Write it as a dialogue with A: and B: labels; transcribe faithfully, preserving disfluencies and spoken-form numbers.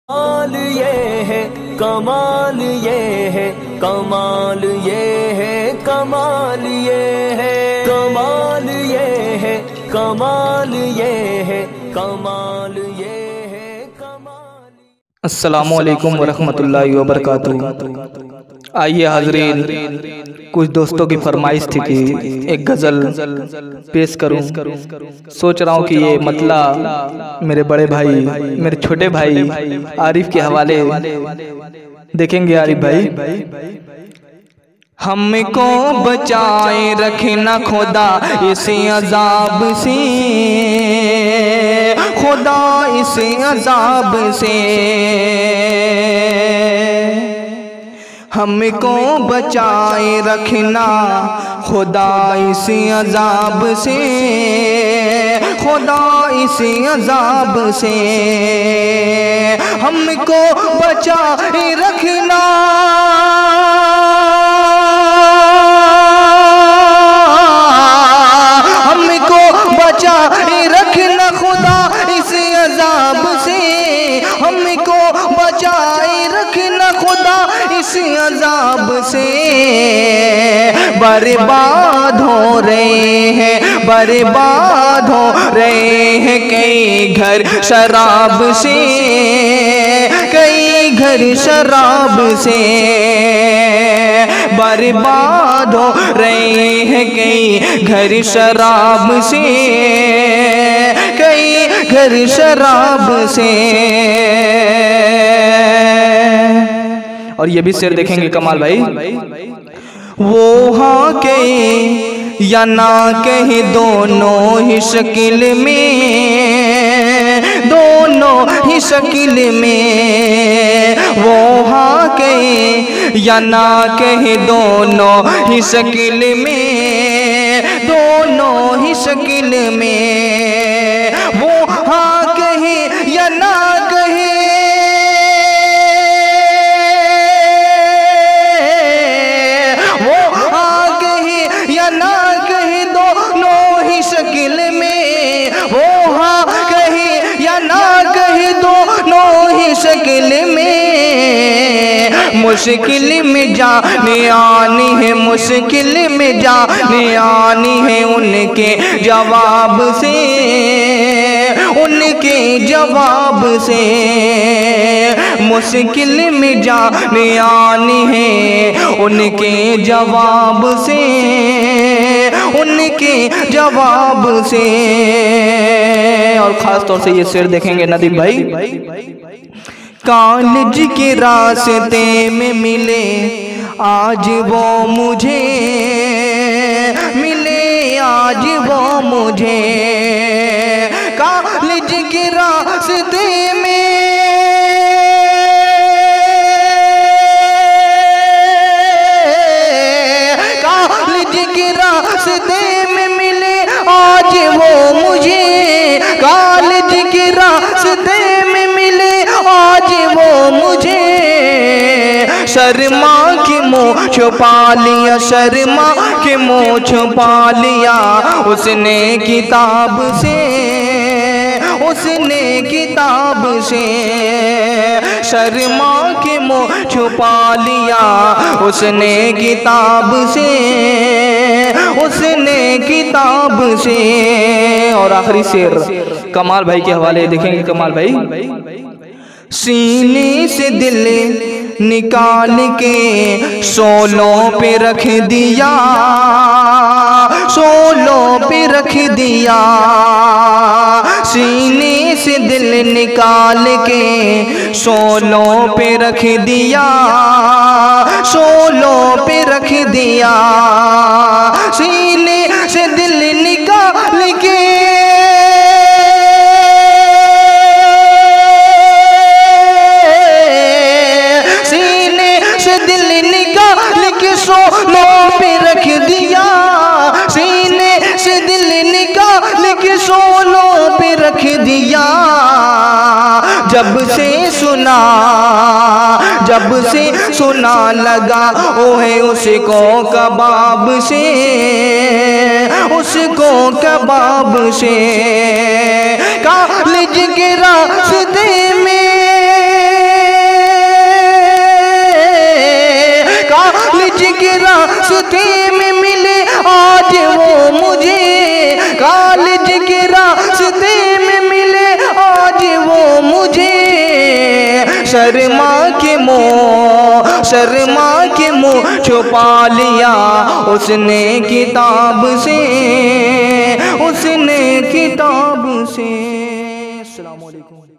A: कमाल ये है कमाल ये है कमाल ये है कमाल ये है कमाल ये है कमाल ये है कमाल ये है कमाल।
B: अस्सलामु अलैकुम वरहमतुल्लाहि वबरकातुहू। आइए हाज़रीन, कुछ दोस्तों की फरमाइश थी कि एक गज़ल पेश करूं। सोच रहा हूं कि ये मतला मेरे बड़े भाई, मेरे छोटे भाई आरिफ के हवाले देखेंगे। आरिफ भाई, हमको बचाए रखना खुदा इस अजाब से, खुदा इस अजाब से। हमको बचाए रखना खुदा इस अजाब से, खुदा इस अजाब से। हमको बचाए रखना हमको बचाए रखना खुदा इस अजाब से। हमको बचाए रखना खुदा इस अजाब से। बर्बाद हो रहे हैं, बर्बाद हो रहे हैं कई घर शराब से, कई घर शराब से। बर्बाद हो रहे हैं कई घर शराब से, कई घर शराब से। और ये भी शेर देखेंगे कमाल भाई। वो हाँ कहे या ना कहे दोनों ही शक्ल में, दोनों ही शक्ल में। वो हाँ कहे या ना कहे दोनों ही शक्ल में, दोनों ही शक्ल में। वो हाँ कहे या ना कहे, वो हाँ कहे या ना कहे दोनों ही शक्ल में। वो हाँ कहे या ना कहे दोनों ही शक्ल में। मुश्किल में जाने आनी है, मुश्किल में जाने आनी है उनके जवाब से, उनके जवाब से। मुश्किल में जाने आनी है उनके जवाब से, उनके जवाब से। और ख़ास तौर से ये शेर देखेंगे नदीम भाई। कॉलेज के रास्ते में मिले आज वो मुझे, मिले आज वो मुझे। कॉलेज के रास्ते में, कॉलेज के रास्ते में मिले आज वो मुझे। कॉलेज के रास्ते में मिले आज वो मुझे। शर्मा के मुँह छुपा लिया, शर्मा के मुँह छुपा लिया उसने किताब से, उसने किताब से। शर्मा के मुँह छुपा लिया उसने किताब से, उसने किताब से। और आखिरी शेर कमाल भाई के हवाले देखेंगे कमाल भाई। सीने से दिल निकाल के सोलों पे रख दिया, सोलों पे रख दिया। सीने से दिल निकाल के सोलों पे रख दिया, सोलों पे रख दिया। सीने से दिल निकाल के सोलों पे रख दिया, सीने से दिल निकाल के सोलों पे रख दिया। जब से सुना, जब से सुना लगा ओ है उसको कबाब से, उसको कबाब से। कॉलेज के रास्ते में रास्ते में मिले आज वो मुझे, कॉलेज के रास्ते में मिले आज वो मुझे, शर्मा के मुँह शर्मा के मुँह छुपा लिया उसने किताब से, उसने किताब से। अस्सलाम वालेकुम।